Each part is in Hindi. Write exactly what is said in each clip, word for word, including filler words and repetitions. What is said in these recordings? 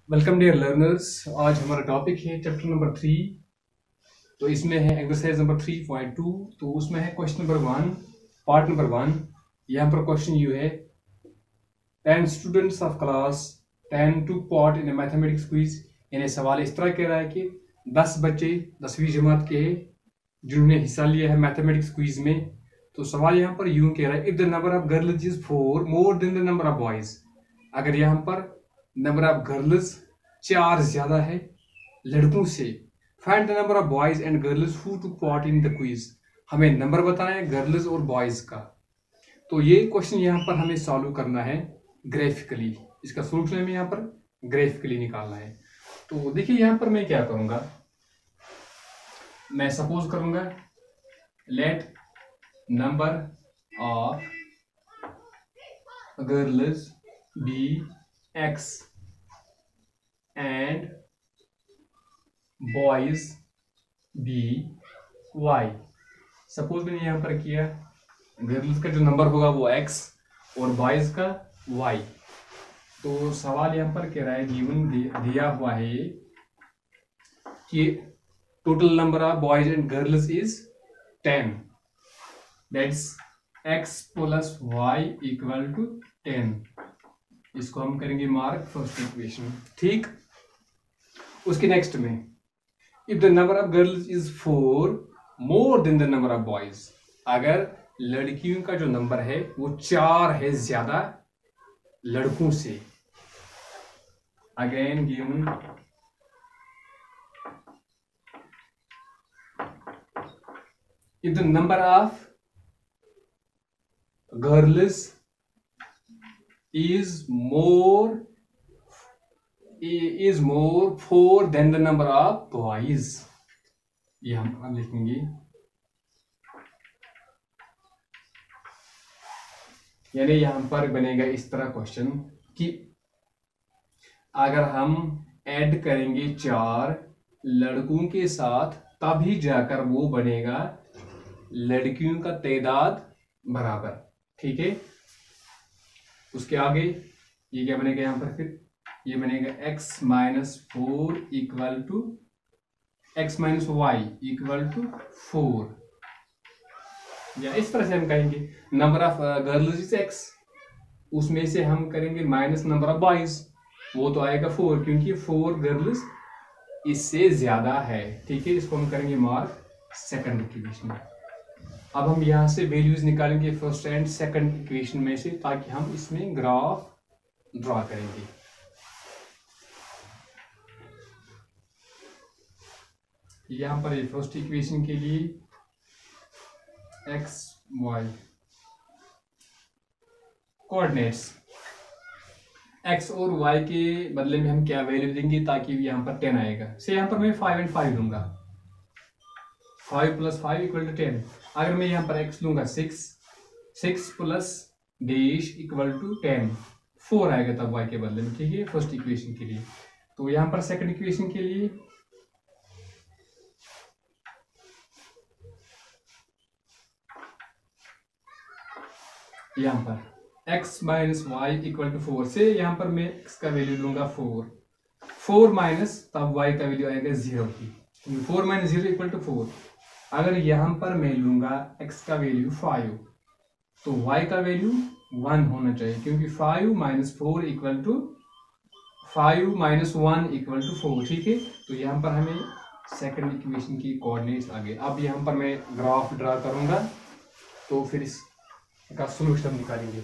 Welcome dear learners. आज हमारा टॉपिक है चैप्टर नंबर थ्री। तो इसमें है exercise number three point two. तो उसमें है question number one, part number one. यहाँ पर क्वेश्चन यू है, ten students of class ten took part in mathematics quiz. यानी सवाल इस तरह कह रहा है कि दस बच्चे दसवीं जमात के हैं जिन्होंने हिस्सा लिया है मैथमेटिक्स क्विज में। तो सवाल यहाँ पर यूं कह रहा है, if the number of girls is four more than the number of boys. अगर यहाँ पर नंबर ऑफ गर्ल्स चार ज्यादा है लड़कों से, find the number of boys and girls who to part in the quiz. हमें नंबर बताना है गर्ल्स और बॉयज का। तो ये क्वेश्चन यहाँ पर हमें सॉल्व करना है ग्राफिकली। इसका सोल्यूशन हमें यहाँ पर ग्राफिकली निकालना है। तो देखिए यहाँ पर मैं क्या करूंगा, मैं सपोज करूंगा let number of girls be x and boys be y. Suppose मैंने यहां पर किया गर्ल्स का जो नंबर होगा वो x और बॉयज का y। तो सवाल यहां पर कह रहा है, गिवन दिया हुआ है कि total number of boys and girls is ten, that's x plus y equal to ten. इसको हम करेंगे मार्क फर्स्ट इक्वेशन। ठीक, उसके नेक्स्ट में, if the number of girls is four more than the number of boys. अगर लड़कियों का जो नंबर है वो चार है ज्यादा लड़कों से, again given if the number of girls is more is more four than the number of boys। ये हम लिखेंगे, यानी यहां पर बनेगा इस तरह क्वेश्चन कि अगर हम ऐड करेंगे चार लड़कों के साथ तभी जाकर वो बनेगा लड़कियों का तादाद बराबर। ठीक है, उसके आगे ये क्या बनेगा, यहां पर फिर ये बनेगा x minus four equal to x minus y equal to four. या इस तरह से हम कहेंगे number of girls is x, उसमें से हम करेंगे माइनस नंबर ऑफ बॉयज, वो तो आएगा फोर क्योंकि फोर गर्ल्स इससे ज्यादा है। ठीक है, इसको हम करेंगे मार्क सेकंड इक्वेशन। अब हम यहां से वैल्यूज निकालेंगे फर्स्ट एंड सेकंड इक्वेशन में से, ताकि हम इसमें ग्राफ ड्रॉ करेंगे। यहां पर ये फर्स्ट इक्वेशन के लिए एक्स वाई कोऑर्डिनेट्स, एक्स और वाई के बदले में हम क्या वैल्यू देंगे ताकि यहां पर टेन आएगा। से यहां पर मैं फाइव एंड फाइव लूंगा, five plus five equal to ten. अगर मैं यहाँ पर x लूंगा six, six plus dash equal to ten, four आएगा तब y के बदले में। ठीक है, फर्स्ट इक्वेशन के लिए। तो यहाँ पर सेकंड इक्वेशन के लिए यहाँ पर x minus y equal to four, से यहाँ पर मैं x का वैल्यू लूंगा फोर, फोर माइनस तब y का वैल्यू आएगा जीरो की, four minus zero equal to four. अगर यहां पर मैं लूंगा x का वैल्यू फाइव, तो y का वैल्यू वन होना चाहिए क्योंकि five minus four equal to five minus one equal to four. ठीक है, तो यहां पर हमें सेकंड इक्वेशन की कोऑर्डिनेट्स आ गए। अब यहां पर मैं ग्राफ ड्रा करूंगा तो फिर इसका सॉल्यूशन निकालेंगे।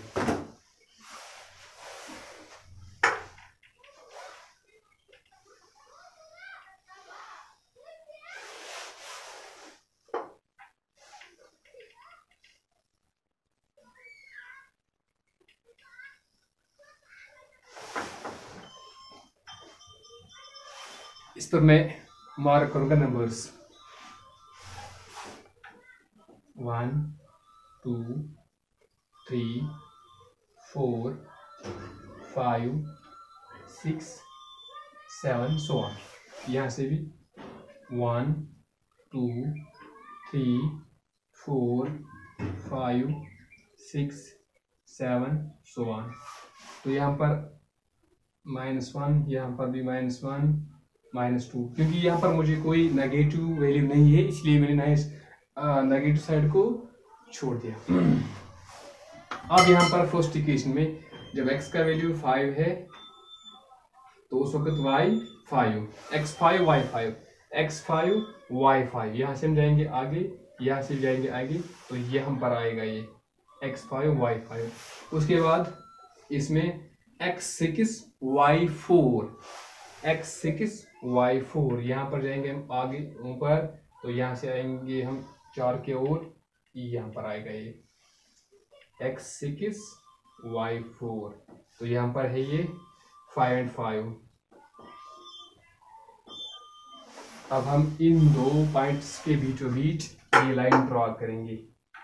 इस पर मैं मार्क करूंगा numbers one two three four five six seven so on. यहाँ से भी one two three four five six seven so on. तो यहाँ पर माइनस वन, यहाँ पर भी माइनस वन, माइनस टू, क्योंकि यहाँ पर मुझे कोई नेगेटिव वैल्यू नहीं है इसलिए मैंने ना इस नेगेटिव साइड को छोड़ दिया। अब यहाँ पर फर्स्ट इक्वेशन में जब x का वैल्यू फाइव है तो उस वक्त y five, x five y five, x five y five, यहाँ से हम जाएंगे आगे, यहाँ से जाएंगे आगे, तो ये हम पर आएगा ये एक्स फाइव वाई फाइव। उसके बाद इसमें x six y four, x six y four, यहाँ पर जाएंगे हम आगे ऊपर, तो यहाँ से आएंगे हम चार के ओर, यहाँ पर आएगा ये एक्स सिक्स वाई फोर, तो यहाँ पर है ये फाइव एंड फाइव। अब हम इन दो पॉइंट्स के बीचों बीच ये लाइन ड्रॉ करेंगे।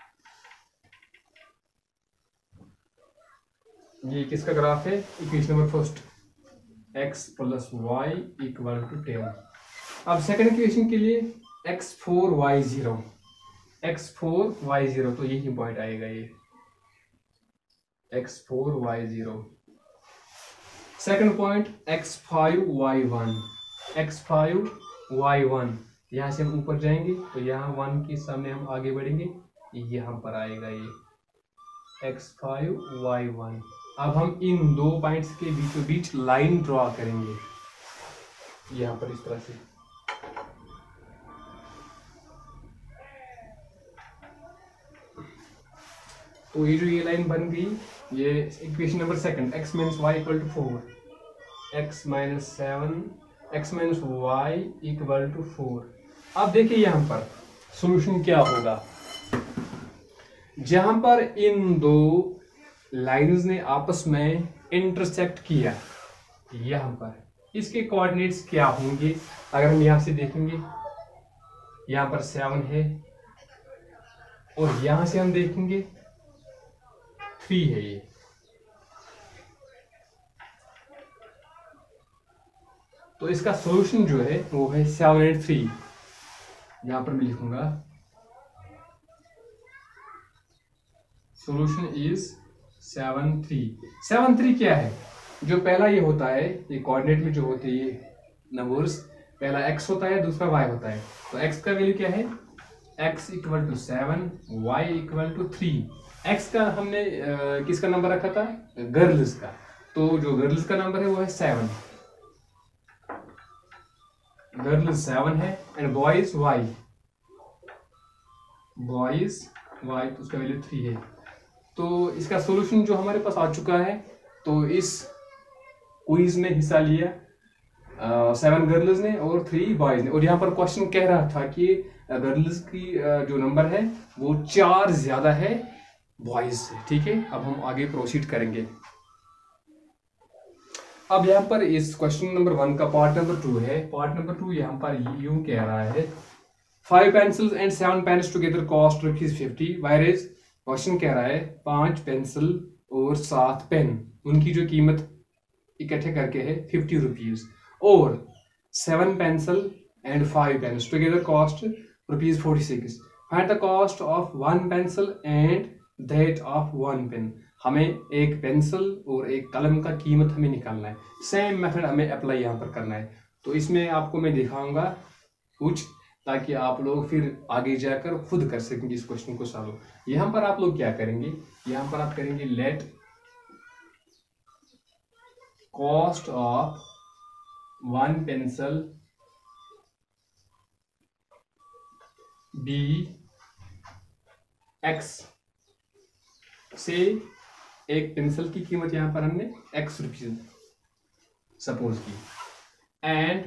ये किसका ग्राफ है? Equation number first, x plus y equal to ten. अब सेकंड इक्वेशन के लिए x four y zero, x four y zero, तो यही पॉइंट आएगा ये x four y zero. Second point x five y one, x five y one, यहाँ से हम ऊपर जाएंगे तो यहाँ वन के सामने हम आगे बढ़ेंगे, यहाँ पर आएगा ये एक्स फाइव वाई वन। अब हम इन दो पॉइंट्स के बीचों बीच लाइन ड्रॉ करेंगे यहाँ पर इस तरह से। तो ये जो ये लाइन बन गई, ये equation number second, x minus y equal to four, x minus seven, x minus y equal to four. अब देखिए यहाँ पर सॉल्यूशन क्या होगा। जहां पर इन दो लाइंस ने आपस में इंटरसेक्ट किया, यहाँ पर इसके कोऑर्डिनेट्स क्या होंगे? अगर हम यहाँ से देखेंगे, यहाँ पर सेवन है और यहां से हम देखेंगे थ्री है ये, तो इसका सॉल्यूशन जो है वो है सेवन एंड थ्री। यहां पर मैं लिखूंगा solution is seven three. Seven three क्या है? जो पहला ये होता है, ये कोऑर्डिनेट में जो होते हैं ये नंबर्स, पहला x होता है, दूसरा y होता है। तो x का वैल्यू क्या है? x equal to seven, y equal to three. x का हमने आ, किसका नंबर रखा था? गर्ल्स का। तो जो गर्ल्स का नंबर है वो है सेवन, गर्ल्स सेवन है, and boys y, boys y, तो उसका वैल्यू थ्री है। तो इसका सॉल्यूशन जो हमारे पास आ चुका है, तो इस क्विज में हिस्सा लिया सेवन गर्ल्स ने और थ्री बॉयज ने, और यहाँ पर क्वेश्चन कह रहा था कि गर्ल्स की uh, जो नंबर है वो चार ज्यादा है बॉयज से। ठीक है, अब हम आगे प्रोसीड करेंगे। अब यहाँ पर इस क्वेश्चन नंबर वन का पार्ट नंबर टू है। पार्ट नंबर टू यहाँ पर यूं कह रहा है, five pencils and seven pens together cost rupees fifty, वायरेज क्वेश्चन कह रहा है पांच पेंसिल और सात पेन, उनकी जो कीमत इकट्ठे करके है फिफ्टी रुपीज, और seven pencil and five pens together cost rupees forty six. Find the cost of one pencil and that of one pen. हमें एक पेंसिल और एक कलम का कीमत हमें निकालना है। सेम मेथड हमें अप्लाई यहाँ पर करना है। तो इसमें आपको मैं दिखाऊंगा कुछ, ताकि आप लोग फिर आगे जाकर खुद कर सकेंगे इस क्वेश्चन को सॉल्व। यहाँ पर आप लोग क्या करेंगे? यहाँ पर आप करेंगे let cost of one pencil be x, से एक पेंसिल की कीमत यहाँ पर हमने एक्स रुपीज सपोज की, and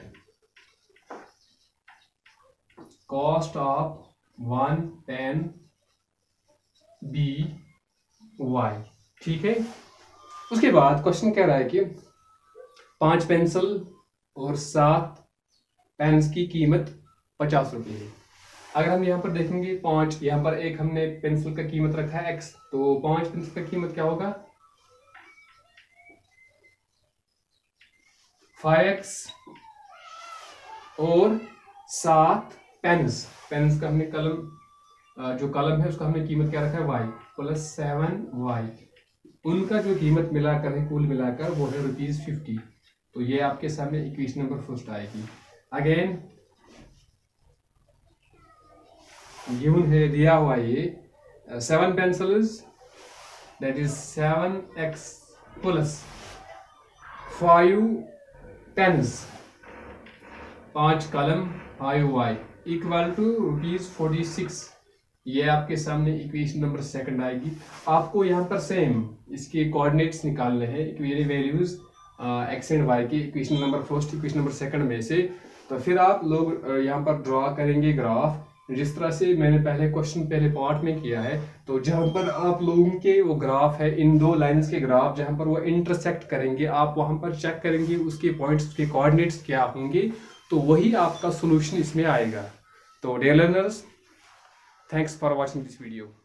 cost of one pen be y. ठीक है, उसके बाद क्वेश्चन कह रहा है कि पांच पेंसिल और सात पेन्स की कीमत पचास रुपये है। अगर हम यहाँ पर देखेंगे पांच, यहाँ पर एक हमने पेंसिल का कीमत रखा है एक्स, तो पांच पेंसिल का कीमत क्या होगा? फाइव एक्स, और सात पेन्स, पेन्स का हमने कलम, जो कलम है उसका हमने कीमत क्या रखा है? वाई, प्लस सेवन वाई, उनका जो कीमत मिलाकर है कुल मिलाकर वो है रुपीज फिफ्टी। तो ये आपके सामने इक्वेशन नंबर फर्स्ट आएगी। अगेन गिवन है, दिया हुआ ये seven pencils that is seven x plus five pens, पांच कलम five y equal to rupees forty six. ये आपके सामने इक्वेशन नंबर सेकंड आएगी। आपको यहाँ पर सेम इसके कोऑर्डिनेट्स निकालने हैं, equation values x and y के equation number first equation number second में से। तो फिर आप लोग यहाँ पर ड्रॉ करेंगे ग्राफ, जिस तरह से मैंने पहले क्वेश्चन पहले पार्ट में किया है। तो जहाँ पर आप लोगों के वो ग्राफ है, इन दो लाइंस के ग्राफ जहाँ पर वो इंटरसेक्ट करेंगे, आप वहाँ पर चेक करेंगे उसके पॉइंट्स के कोऑर्डिनेट्स क्या होंगे, तो वही आपका सोल्यूशन इसमें आएगा। तो dear learners, thanks for watching this video.